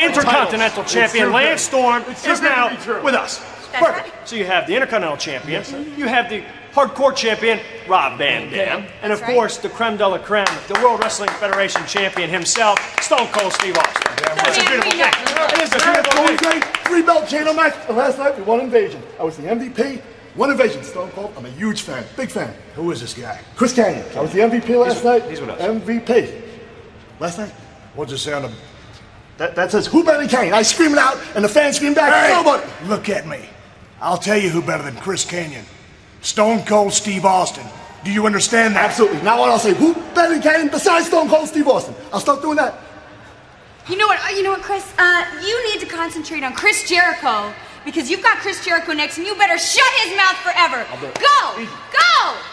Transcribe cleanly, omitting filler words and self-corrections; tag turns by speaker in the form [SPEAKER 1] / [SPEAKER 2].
[SPEAKER 1] Intercontinental Champion Lance Storm is now with us.
[SPEAKER 2] That's
[SPEAKER 1] Perfect.
[SPEAKER 2] right.
[SPEAKER 1] So you have the Intercontinental Champion, you have the Hardcore Champion, Rob Van Dam, and of
[SPEAKER 2] That's right.
[SPEAKER 1] course, the creme de la creme, the World Wrestling Federation Champion himself, Stone Cold Steve Austin. It's a beautiful thing. It is a beautiful thing.
[SPEAKER 3] 3-belt chain match. And last night we won Invasion. I was the MVP. Won Invasion. Stone Cold. I'm a huge fan. Big fan.
[SPEAKER 4] Who is this guy?
[SPEAKER 3] Chris Kanyon. I was the MVP last night.
[SPEAKER 1] He's with us.
[SPEAKER 3] MVP. Last night.
[SPEAKER 4] What's it say on the...
[SPEAKER 3] That says, who better than Kane? I scream it out, and the fans scream back,
[SPEAKER 4] Hey,
[SPEAKER 3] nobody.
[SPEAKER 4] look at me. I'll tell you who better than Chris Kanyon. Stone Cold Steve Austin. Do you understand that?
[SPEAKER 3] Absolutely. Now what I'll say, who better than Kane besides Stone Cold Steve Austin? I'll start doing that.
[SPEAKER 2] You know what, Chris? You need to concentrate on Chris Jericho because you've got Chris Jericho next, and you better shut his mouth forever. Go! Go!